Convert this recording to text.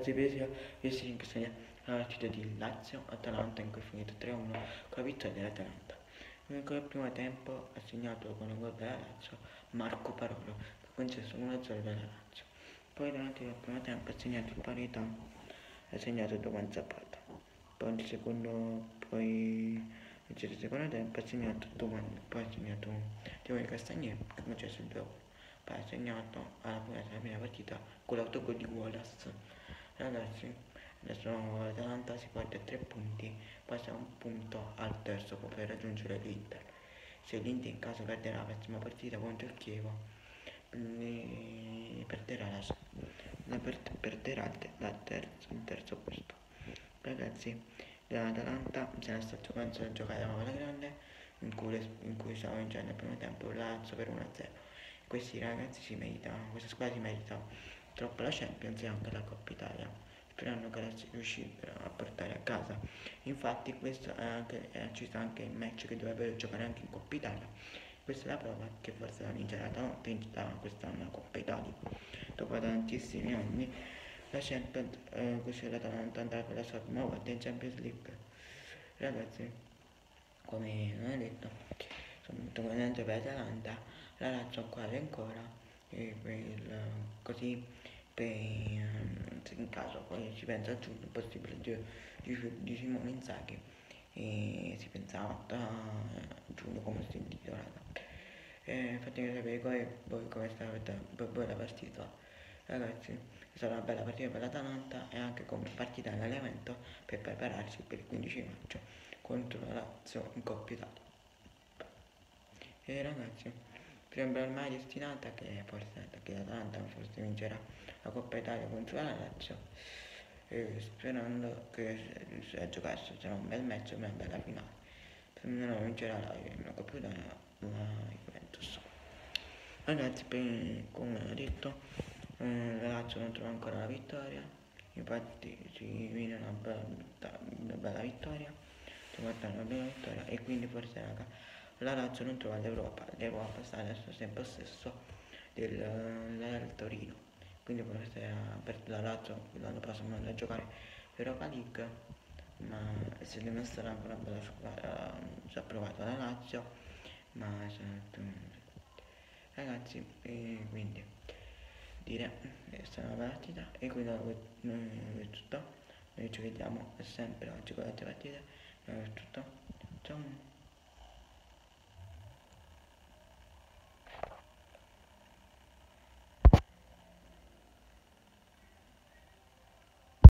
ragazzi, pensi che segna la partita di Lazio-Atalanta in cui è finito 3-1 con la vittoria dell'Atalanta. Nel primo tempo ha segnato con il gol della Lazio Marco Parolo, che ha concesso 1-0 della Lazio. Poi durante il primo tempo ha segnato il parità, ha segnato Doman Zapata. Poi nel secondo tempo ha segnato Giovanni Castagnier, che ha concesso il 2-1. Poi ha segnato alla prima partita con l'autogol di Wallace. Ragazzi, adesso l'Atalanta si porta a 3 punti, passa un punto al terzo per raggiungere l'Inter. Se l'Inter in caso perderà la prossima partita contro il Chievo, perderà il terzo posto. Ragazzi, l'Atalanta se la sta giocando a giocare alla grande, in cui stava vincendo il primo tempo Lazio per 1-0. Questa squadra si merita troppo la Champions e anche la Coppa Italia, sperando che la si riuscissero a portare a casa. Infatti ci sta anche il match che dovrebbero giocare anche in Coppa Italia. Questa è la prova che forse la vincerà quest'anno la Coppa Italia. Dopo tantissimi anni la Champions, così l'Atalanta andrà per la sua prima volta in Champions League. Ragazzi, come ho detto, sono molto contento per l'Atalanta, la Lazio ancora così se in caso poi si pensa a giugno, possibile di Simone Inzaghi, e si pensava a giugno come si intitolata. Fatemi sapere voi come sta per voi la partita. Ragazzi, è stata una bella partita per l'Atalanta e anche come partita in allenamento per prepararsi per il 15 maggio contro la Lazio in Coppa Italia. E ragazzi, sembra ormai destinata che l'Atalanta forse vincerà la Coppa Italia contro la Lazio, sperando che a giocarsi sarà un bel match, una bella finale. Se non vincerà la Coppa Italia la Juventus. Ragazzi, come ho detto, la Lazio non trova ancora la vittoria, infatti si viene una bella vittoria, e quindi forse la Lazio non trova l'Europa sta adesso sempre al stesso del Torino, quindi forse per la Lazio l'anno prossimo andrà a giocare l'Europa League, ma se deve essere anche una bella squadra, si è approvato la Lazio, ma ragazzi, quindi dire questa è una partita e quindi è tutto, noi ci vediamo sempre oggi con le altre partite, è tutto, ciao.